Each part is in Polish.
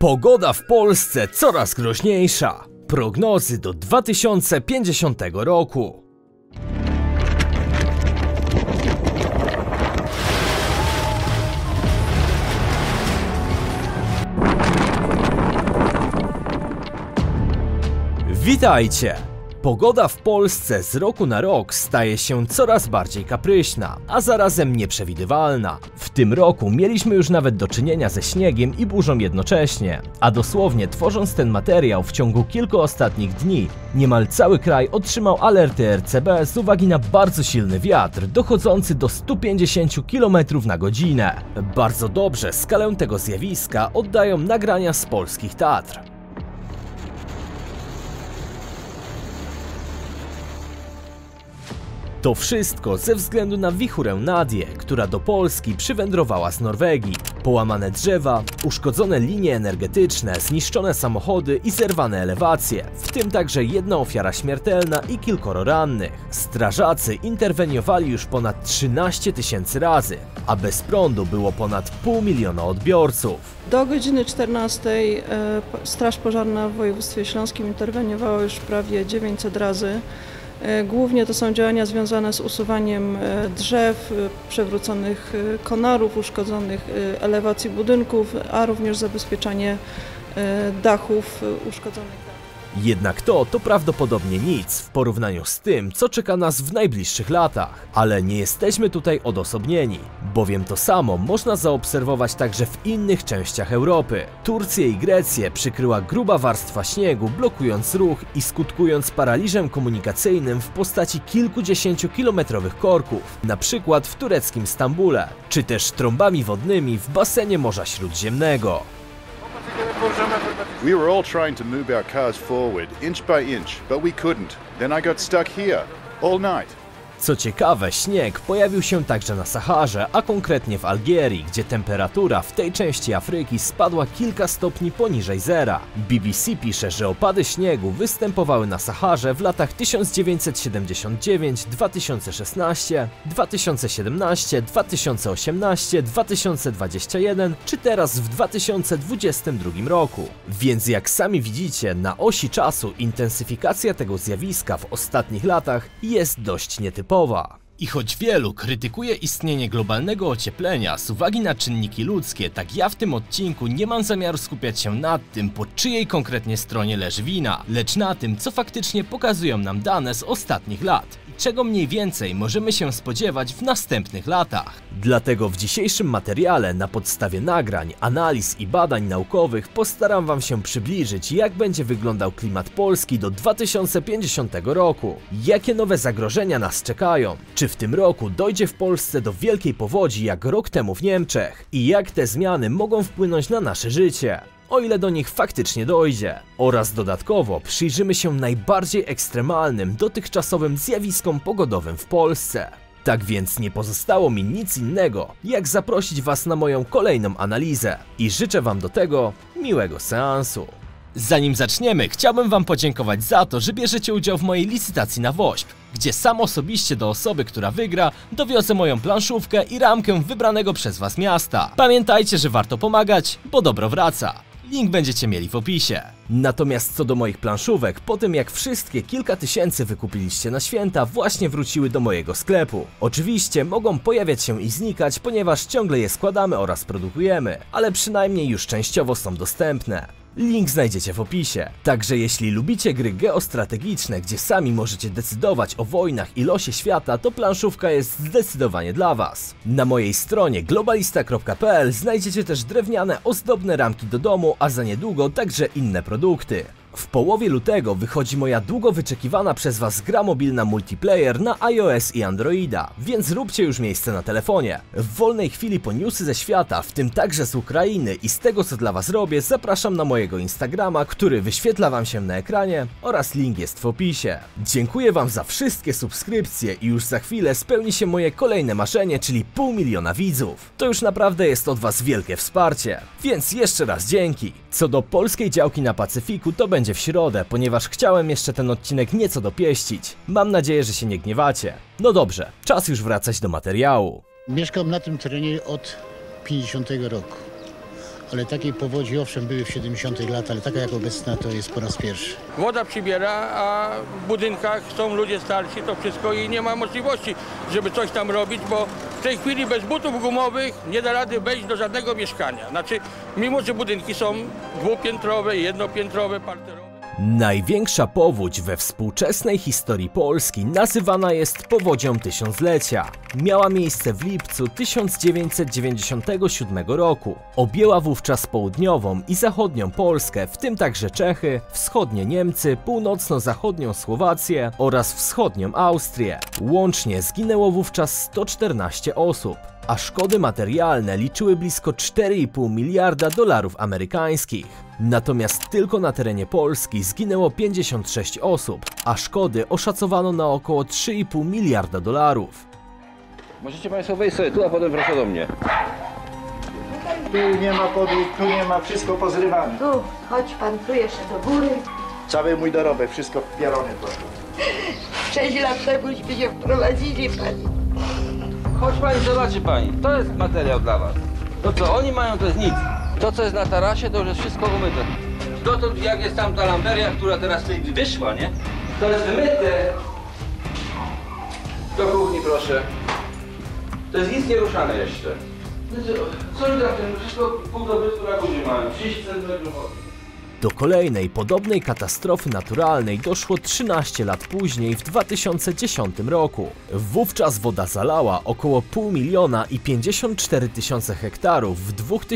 Pogoda w Polsce coraz groźniejsza. Prognozy do 2050 roku. Witajcie! Pogoda w Polsce z roku na rok staje się coraz bardziej kapryśna, a zarazem nieprzewidywalna. W tym roku mieliśmy już nawet do czynienia ze śniegiem i burzą jednocześnie, a dosłownie tworząc ten materiał w ciągu kilku ostatnich dni, niemal cały kraj otrzymał alerty RCB z uwagi na bardzo silny wiatr, dochodzący do 150 km na godzinę. Bardzo dobrze skalę tego zjawiska oddają nagrania z polskich Tatr. To wszystko ze względu na wichurę Nadię, która do Polski przywędrowała z Norwegii. Połamane drzewa, uszkodzone linie energetyczne, zniszczone samochody i zerwane elewacje, w tym także jedna ofiara śmiertelna i kilkoro rannych. Strażacy interweniowali już ponad 13 000 razy, a bez prądu było ponad 500 000 odbiorców. Do godziny 14 Straż Pożarna w województwie śląskim interweniowała już prawie 900 razy. Głównie to są działania związane z usuwaniem drzew, przewróconych konarów, uszkodzonych elewacji budynków, a również zabezpieczanie dachów uszkodzonych. Jednak to prawdopodobnie nic w porównaniu z tym, co czeka nas w najbliższych latach. Ale nie jesteśmy tutaj odosobnieni, bowiem to samo można zaobserwować także w innych częściach Europy. Turcję i Grecję przykryła gruba warstwa śniegu, blokując ruch i skutkując paraliżem komunikacyjnym w postaci kilkudziesięciokilometrowych korków, na przykład w tureckim Stambule, czy też trąbami wodnymi w basenie Morza Śródziemnego. We were all trying to move our cars forward, inch by inch, but we couldn't. Then I got stuck here, all night. Co ciekawe, śnieg pojawił się także na Saharze, a konkretnie w Algierii, gdzie temperatura w tej części Afryki spadła kilka stopni poniżej zera. BBC pisze, że opady śniegu występowały na Saharze w latach 1979, 2016, 2017, 2018, 2021 czy teraz w 2022 roku. Więc jak sami widzicie, na osi czasu intensyfikacja tego zjawiska w ostatnich latach jest dość nietypowa. I choć wielu krytykuje istnienie globalnego ocieplenia z uwagi na czynniki ludzkie, tak ja w tym odcinku nie mam zamiaru skupiać się nad tym, po czyjej konkretnie stronie leży wina, lecz na tym, co faktycznie pokazują nam dane z ostatnich lat i czego mniej więcej możemy się spodziewać w następnych latach. Dlatego w dzisiejszym materiale na podstawie nagrań, analiz i badań naukowych postaram wam się przybliżyć, jak będzie wyglądał klimat Polski do 2050 roku, jakie nowe zagrożenia nas czekają, czy w tym roku dojdzie w Polsce do wielkiej powodzi jak rok temu w Niemczech i jak te zmiany mogą wpłynąć na nasze życie, o ile do nich faktycznie dojdzie. Oraz dodatkowo przyjrzymy się najbardziej ekstremalnym dotychczasowym zjawiskom pogodowym w Polsce. Tak więc nie pozostało mi nic innego, jak zaprosić was na moją kolejną analizę i życzę wam do tego miłego seansu. Zanim zaczniemy, chciałbym wam podziękować za to, że bierzecie udział w mojej licytacji na WOŚP, gdzie sam osobiście do osoby, która wygra, dowiozę moją planszówkę i ramkę wybranego przez was miasta. Pamiętajcie, że warto pomagać, bo dobro wraca. Link będziecie mieli w opisie. Natomiast co do moich planszówek, po tym jak wszystkie kilka tysięcy wykupiliście na święta, właśnie wróciły do mojego sklepu. Oczywiście mogą pojawiać się i znikać, ponieważ ciągle je składamy oraz produkujemy, ale przynajmniej już częściowo są dostępne. Link znajdziecie w opisie. Także jeśli lubicie gry geostrategiczne, gdzie sami możecie decydować o wojnach i losie świata, to planszówka jest zdecydowanie dla was. Na mojej stronie globalista.pl znajdziecie też drewniane, ozdobne ramki do domu, a za niedługo także inne produkty. W połowie lutego wychodzi moja długo wyczekiwana przez was gra mobilna multiplayer na iOS i Androida, więc róbcie już miejsce na telefonie. W wolnej chwili po newsy ze świata, w tym także z Ukrainy i z tego co dla was robię, zapraszam na mojego Instagrama, który wyświetla wam się na ekranie oraz link jest w opisie. Dziękuję wam za wszystkie subskrypcje i już za chwilę spełni się moje kolejne marzenie, czyli 500 000 widzów. To już naprawdę jest od was wielkie wsparcie, więc jeszcze raz dzięki. Co do polskiej działki na Pacyfiku, to będzie w środę, ponieważ chciałem jeszcze ten odcinek nieco dopieścić. Mam nadzieję, że się nie gniewacie. No dobrze, czas już wracać do materiału. Mieszkam na tym terenie od 50 roku. ale takiej powodzi owszem były w 70 latach, ale taka jak obecna to jest po raz pierwszy. Woda przybiera, a w budynkach są ludzie starsi, to wszystko i nie ma możliwości, żeby coś tam robić, bo w tej chwili bez butów gumowych nie da rady wejść do żadnego mieszkania. Znaczy, mimo że budynki są dwupiętrowe, jednopiętrowe, parterowe. Największa powódź we współczesnej historii Polski nazywana jest powodzią tysiąclecia. Miała miejsce w lipcu 1997 roku. Objęła wówczas południową i zachodnią Polskę, w tym także Czechy, wschodnie Niemcy, północno-zachodnią Słowację oraz wschodnią Austrię. Łącznie zginęło wówczas 114 osób, a szkody materialne liczyły blisko 4,5 miliarda dolarów amerykańskich. Natomiast tylko na terenie Polski zginęło 56 osób, a szkody oszacowano na około 3,5 miliarda dolarów. Możecie Państwo wejść sobie tu, a potem wraca do mnie. Tu nie ma podłóg, tu nie ma, wszystko pozrywane. Tu, chodź pan tu jeszcze do góry. Cały mój dorobek, wszystko w piarony poszło. 6 lat temuśmy się wprowadzili pani. Chodź Pani, zobaczy Pani, to jest materiał dla Was. To co oni mają, to jest nic. To co jest na tarasie, to już jest wszystko umyte. Dotąd jak jest tam ta lamberia, która teraz tutaj wyszła, nie? To jest wymyte. Do kuchni proszę. To jest nic nie ruszane jeszcze. Co oni tam, wszystko pół dobytku na górze mają, 30 cm wody. Do kolejnej podobnej katastrofy naturalnej doszło 13 lat później, w 2010 roku. Wówczas woda zalała około 500 000 i 54 000 hektarów w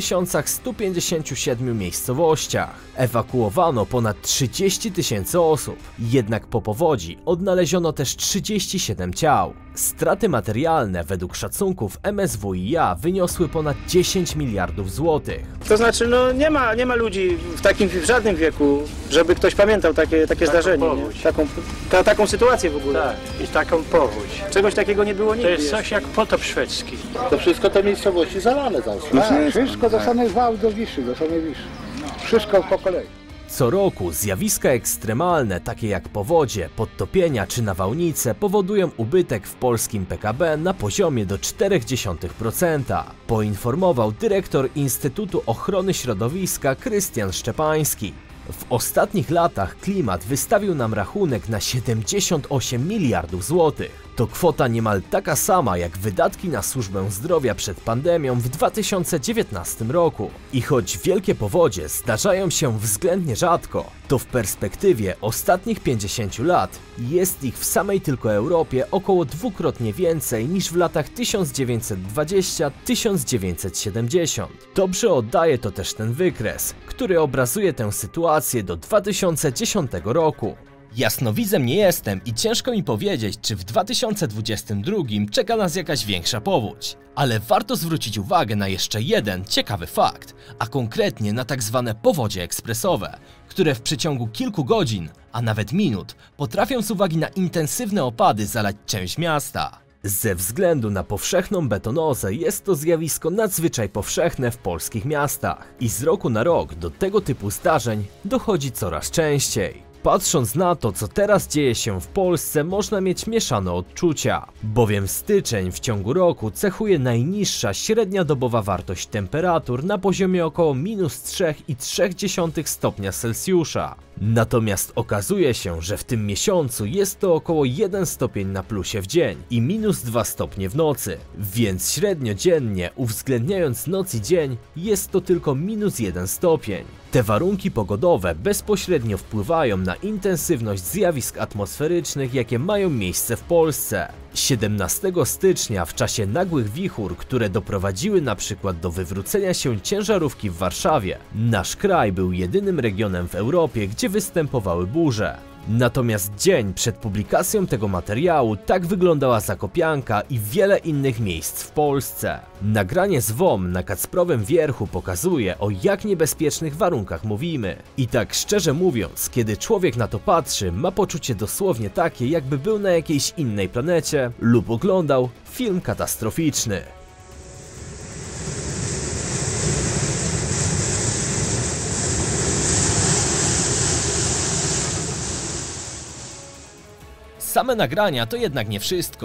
2157 miejscowościach. Ewakuowano ponad 30 000 osób, jednak po powodzi odnaleziono też 37 ciał. Straty materialne według szacunków MSWiA wyniosły ponad 10 miliardów złotych. To znaczy, no nie ma ludzi w żadnym wieku, żeby ktoś pamiętał takie zdarzenie. Taką sytuację w ogóle. Tak, i taką powódź. Czegoś takiego nie było nigdy. To jest coś jak potop szwedzki. To wszystko te miejscowości zalane tam są. Tak, wszystko do samej Wałd, do Wiszy, Wszystko po kolei. Co roku zjawiska ekstremalne, takie jak powodzie, podtopienia czy nawałnice, powodują ubytek w polskim PKB na poziomie do 0,4%, poinformował dyrektor Instytutu Ochrony Środowiska Krystian Szczepański. W ostatnich latach klimat wystawił nam rachunek na 78 miliardów złotych. To kwota niemal taka sama jak wydatki na służbę zdrowia przed pandemią w 2019 roku. I choć wielkie powodzie zdarzają się względnie rzadko, to w perspektywie ostatnich 50 lat jest ich w samej tylko Europie około dwukrotnie więcej niż w latach 1920-1970. Dobrze oddaje to też ten wykres, który obrazuje tę sytuację do 2010 roku. Jasnowidzem nie jestem i ciężko mi powiedzieć, czy w 2022 czeka nas jakaś większa powódź. Ale warto zwrócić uwagę na jeszcze jeden ciekawy fakt, a konkretnie na tak zwane powodzie ekspresowe, które w przeciągu kilku godzin, a nawet minut, potrafią z uwagi na intensywne opady zalać część miasta. Ze względu na powszechną betonozę jest to zjawisko nadzwyczaj powszechne w polskich miastach i z roku na rok do tego typu zdarzeń dochodzi coraz częściej. Patrząc na to, co teraz dzieje się w Polsce, można mieć mieszane odczucia, bowiem styczeń w ciągu roku cechuje najniższa średnia dobowa wartość temperatur na poziomie około -3,3 stopnia Celsjusza. Natomiast okazuje się, że w tym miesiącu jest to około 1 stopień na plusie w dzień i -2 stopnie w nocy, więc średnio dziennie, uwzględniając noc i dzień, jest to tylko -1 stopień. Te warunki pogodowe bezpośrednio wpływają na intensywność zjawisk atmosferycznych, jakie mają miejsce w Polsce. 17 stycznia w czasie nagłych wichur, które doprowadziły na przykład do wywrócenia się ciężarówki w Warszawie, nasz kraj był jedynym regionem w Europie, gdzie występowały burze. Natomiast dzień przed publikacją tego materiału tak wyglądała Zakopianka i wiele innych miejsc w Polsce. Nagranie z WOM na Kacprowym Wierchu pokazuje, o jak niebezpiecznych warunkach mówimy. I tak szczerze mówiąc, kiedy człowiek na to patrzy, ma poczucie dosłownie takie, jakby był na jakiejś innej planecie lub oglądał film katastroficzny. Same nagrania to jednak nie wszystko.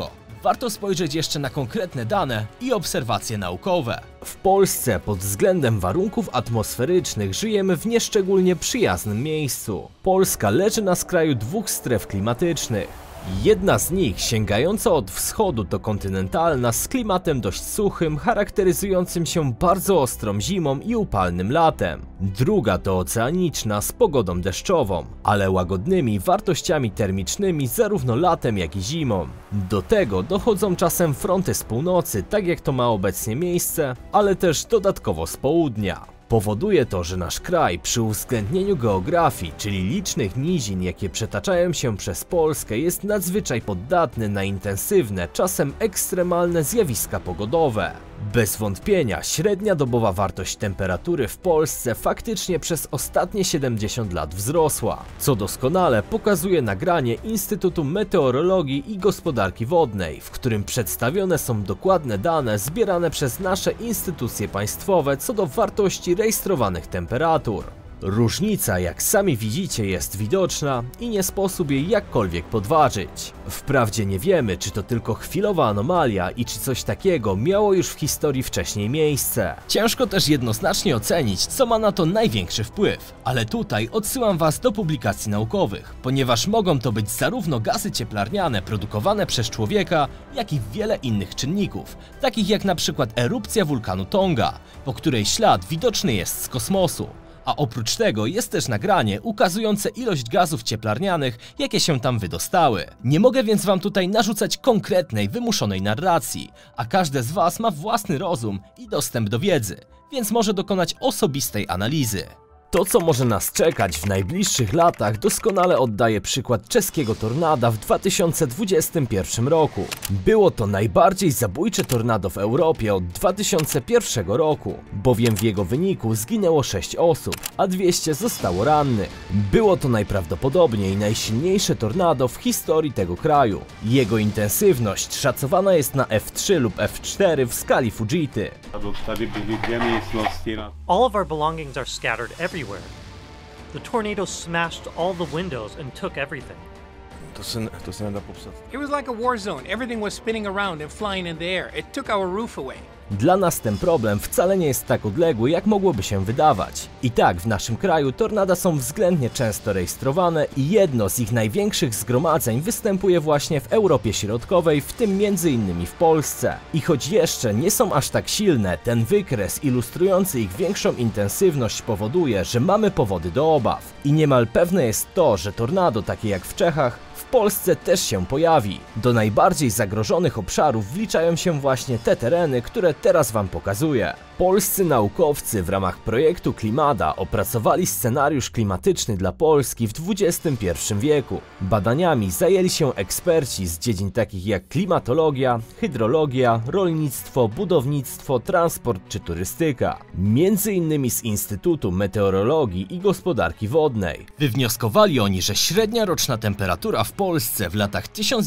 warto spojrzeć jeszcze na konkretne dane i obserwacje naukowe. W Polsce pod względem warunków atmosferycznych żyjemy w nieszczególnie przyjaznym miejscu. Polska leży na skraju dwóch stref klimatycznych. Jedna z nich, sięgająca od wschodu, to kontynentalna z klimatem dość suchym, charakteryzującym się bardzo ostrą zimą i upalnym latem. Druga to oceaniczna z pogodą deszczową, ale łagodnymi wartościami termicznymi zarówno latem, jak i zimą. Do tego dochodzą czasem fronty z północy, tak jak to ma obecnie miejsce, ale też dodatkowo z południa. Powoduje to, że nasz kraj przy uwzględnieniu geografii, czyli licznych nizin, jakie przetaczają się przez Polskę, jest nadzwyczaj poddatny na intensywne, czasem ekstremalne zjawiska pogodowe. Bez wątpienia średnia dobowa wartość temperatury w Polsce faktycznie przez ostatnie 70 lat wzrosła, co doskonale pokazuje nagranie Instytutu Meteorologii i Gospodarki Wodnej, w którym przedstawione są dokładne dane zbierane przez nasze instytucje państwowe co do wartości rejestrowanych temperatur. Różnica, jak sami widzicie, jest widoczna i nie sposób jej jakkolwiek podważyć. Wprawdzie nie wiemy, czy to tylko chwilowa anomalia i czy coś takiego miało już w historii wcześniej miejsce. Ciężko też jednoznacznie ocenić, co ma na to największy wpływ, ale tutaj odsyłam was do publikacji naukowych, ponieważ mogą to być zarówno gazy cieplarniane produkowane przez człowieka, jak i wiele innych czynników, takich jak na przykład erupcja wulkanu Tonga, po której ślad widoczny jest z kosmosu. A oprócz tego jest też nagranie ukazujące ilość gazów cieplarnianych, jakie się tam wydostały. Nie mogę więc wam tutaj narzucać konkretnej, wymuszonej narracji, a każde z was ma własny rozum i dostęp do wiedzy, więc może dokonać osobistej analizy. To, co może nas czekać w najbliższych latach, doskonale oddaje przykład czeskiego tornada w 2021 roku. Było to najbardziej zabójcze tornado w Europie od 2001 roku, bowiem w jego wyniku zginęło 6 osób, a 200 zostało rannych. Było to najprawdopodobniej najsilniejsze tornado w historii tego kraju. Jego intensywność szacowana jest na F3 lub F4 w skali Fujity. All of our belongings are scattered everywhere. The tornado smashed all the windows and took everything. It was like a war zone. Everything was spinning around and flying in the air. It took our roof away. Dla nas ten problem wcale nie jest tak odległy, jak mogłoby się wydawać. I tak, w naszym kraju tornada są względnie często rejestrowane i jedno z ich największych zgromadzeń występuje właśnie w Europie Środkowej, w tym m.in. w Polsce. I choć jeszcze nie są aż tak silne, ten wykres ilustrujący ich większą intensywność powoduje, że mamy powody do obaw. I niemal pewne jest to, że tornado takie jak w Czechach w Polsce też się pojawi. Do najbardziej zagrożonych obszarów wliczają się właśnie te tereny, które teraz wam pokazuję. Polscy naukowcy w ramach projektu Klimada opracowali scenariusz klimatyczny dla Polski w XXI wieku. Badaniami zajęli się eksperci z dziedzin takich jak klimatologia, hydrologia, rolnictwo, budownictwo, transport czy turystyka. Między innymi z Instytutu Meteorologii i Gospodarki Wodnej. Wywnioskowali oni, że średnia roczna temperatura w Polsce w latach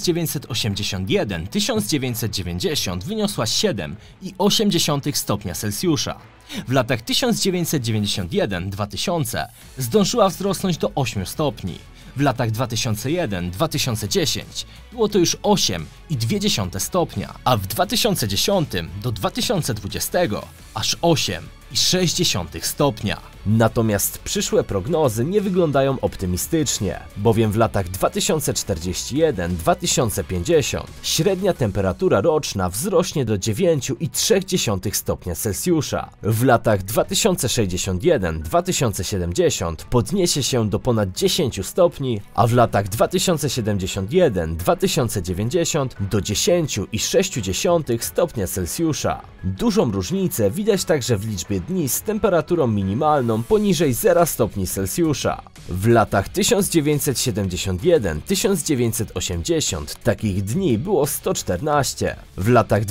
1981-1990 wyniosła 7,8 stopnia Celsjusza. W latach 1991-2000 zdążyła wzrosnąć do 8 stopni. W latach 2001-2010 było to już 8,2 stopnia, a w 2010 do 2020 aż 8,6 stopnia. Natomiast przyszłe prognozy nie wyglądają optymistycznie, bowiem w latach 2041-2050 średnia temperatura roczna wzrośnie do 9,3 stopnia Celsjusza. W latach 2061-2070 podniesie się do ponad 10 stopni, a w latach 2071-2090 do 10,6 stopnia Celsjusza. Dużą różnicę widać także w liczbie dni z temperaturą minimalną poniżej 0 stopni Celsjusza. W latach 1991-1980 takich dni było 114, w latach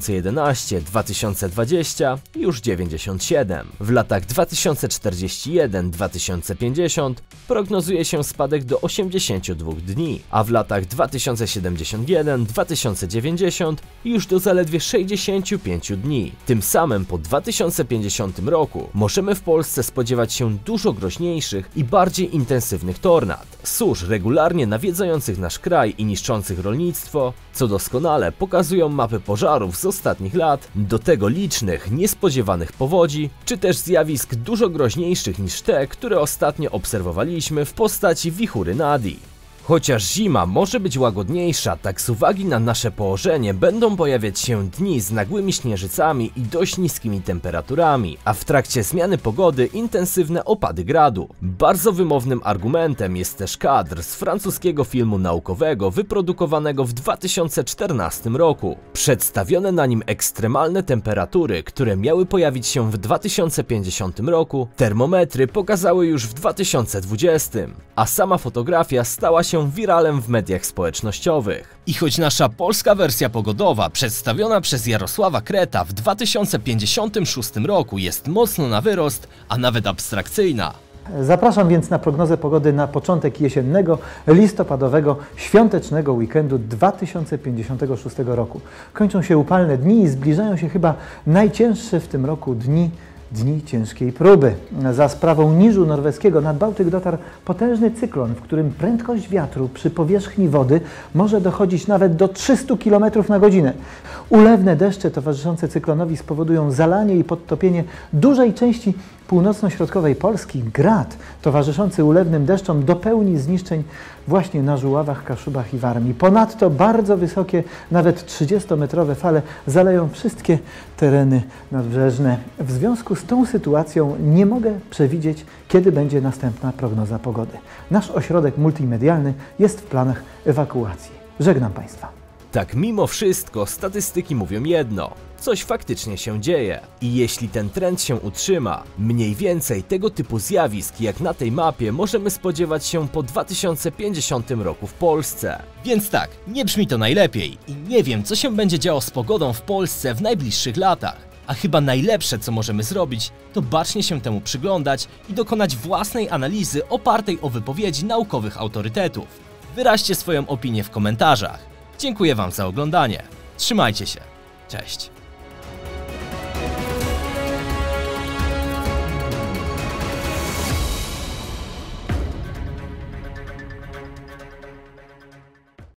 2011-2020 już 97, w latach 2041-2050 prognozuje się spadek do 82 dni, a w latach 2071-2090 już do zaledwie 65 dni. Tym samym po 2050 roku możemy w Polsce spodziewać się dużo groźniejszych i bardziej bardziej intensywnych tornad, susz regularnie nawiedzających nasz kraj i niszczących rolnictwo, co doskonale pokazują mapy pożarów z ostatnich lat, do tego licznych, niespodziewanych powodzi, czy też zjawisk dużo groźniejszych niż te, które ostatnio obserwowaliśmy w postaci wichury Nadii. Chociaż zima może być łagodniejsza, tak z uwagi na nasze położenie będą pojawiać się dni z nagłymi śnieżycami i dość niskimi temperaturami, a w trakcie zmiany pogody intensywne opady gradu. Bardzo wymownym argumentem jest też kadr z francuskiego filmu naukowego wyprodukowanego w 2014 roku. Przedstawione na nim ekstremalne temperatury, które miały pojawić się w 2050 roku, termometry pokazały już w 2020, a sama fotografia stała się wiralem w mediach społecznościowych. I choć nasza polska wersja pogodowa przedstawiona przez Jarosława Kreta w 2056 roku jest mocno na wyrost, a nawet abstrakcyjna. Zapraszam więc na prognozę pogody na początek jesiennego, listopadowego, świątecznego weekendu 2056 roku. Kończą się upalne dni i zbliżają się chyba najcięższe w tym roku dni ciężkiej próby. Za sprawą niżu norweskiego nad Bałtyk dotarł potężny cyklon, w którym prędkość wiatru przy powierzchni wody może dochodzić nawet do 300 km na godzinę. Ulewne deszcze towarzyszące cyklonowi spowodują zalanie i podtopienie dużej części północno-środkowej Polski. Grad towarzyszący ulewnym deszczom dopełni zniszczeń właśnie na Żuławach, Kaszubach i Warmii. Ponadto bardzo wysokie, nawet 30-metrowe fale zaleją wszystkie tereny nadbrzeżne. W związku z tą sytuacją nie mogę przewidzieć, kiedy będzie następna prognoza pogody. Nasz ośrodek multimedialny jest w planach ewakuacji. Żegnam Państwa. Tak mimo wszystko statystyki mówią jedno. Coś faktycznie się dzieje i jeśli ten trend się utrzyma, mniej więcej tego typu zjawisk jak na tej mapie możemy spodziewać się po 2050 roku w Polsce. Więc tak, nie brzmi to najlepiej i nie wiem, co się będzie działo z pogodą w Polsce w najbliższych latach. A chyba najlepsze, co możemy zrobić, to bacznie się temu przyglądać i dokonać własnej analizy opartej o wypowiedzi naukowych autorytetów. Wyraźcie swoją opinię w komentarzach. Dziękuję Wam za oglądanie. Trzymajcie się. Cześć.